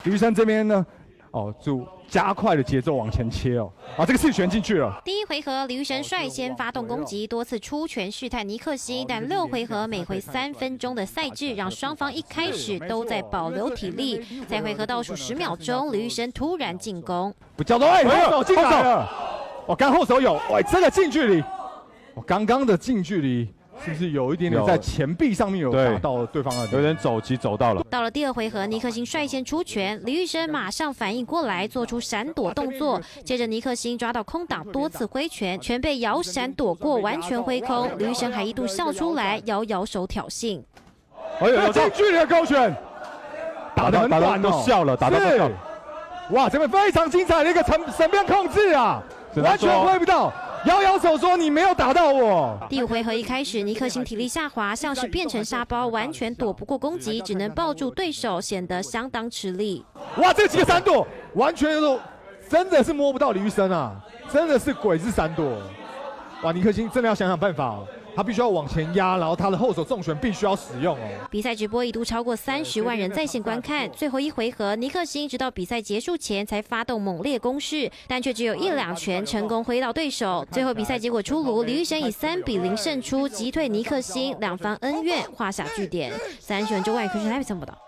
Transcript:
李玉生这边呢，就加快了节奏往前切哦。这个刺拳进去了。 第一回合，李玉生率先发动攻击，多次出拳试探尼克星，但6回合每回3分钟的赛制，让双方一开始都在保留体力。在回合倒数10秒钟，李玉生突然进攻， 不叫做后手进来了。刚后手有，这个近距离，刚刚的近距离。是不是有一点点在前臂上面有打到对方的， 有点走击走到了。 到了第2回合，尼克星率先出拳，李玉生马上反应过来，做出闪躲动作。接着尼克星抓到空档，多次挥拳，全被摇闪躲过，完全挥空。李玉生还一度笑出来，摇手挑衅。 有近距离的勾拳，打得很短都笑了，打到都笑了。 哇，这边非常精彩的一个神变控制啊，完全挥不到。摇手说你没有打到我。 第5回合一开始，尼克星体力下滑，像是变成沙包，完全躲不过攻击，只能抱住对手，显得相当吃力。 哇，这几个闪躲，完全都真的是摸不到李玉生啊，真的是鬼子闪躲。哇，尼克星真的要想想办法他必须要往前压，然后他的后手重拳必须要使用比赛直播一度超过30万人在线观看。最后1回合，尼克星直到比赛结束前才发动猛烈攻势，但却只有1-2拳成功挥到对手。最后比赛结果出炉，李玉生以3-0胜出，击退尼克星，两方恩怨画下句点。39人周外科学台北报道。